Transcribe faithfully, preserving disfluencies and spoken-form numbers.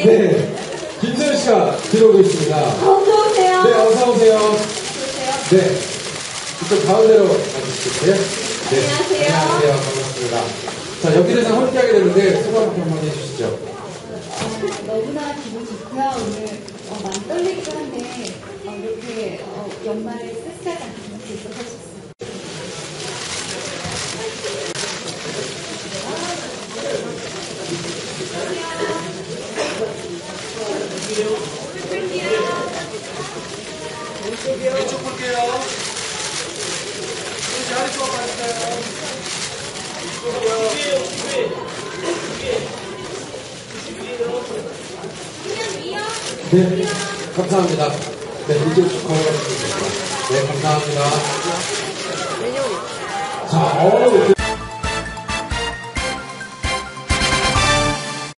네, 김소연 씨가 들어오고 있습니다. 어서오세요. 네, 어서오세요. 어서오세요. 네, 이쪽 가운데로 가주시겠어요? 네, 안녕하세요. 안녕하세요. 반갑습니다. 자, 여기에서 함께하게 되는데 소감 한번 해주시죠. 어, 너무나 기분 좋고요. 오늘 어, 많이 떨리기도 한데 어, 이렇게 어, 연말에 섹시하지 않게 수 있어서 좋습니다. 왼쪽 볼게요. 자리 좀 봐주세요. 네, 감사합니다. 네, 이쪽 쭉 걸어가시면 됩니다. 네, 감사합니다. 자, 어,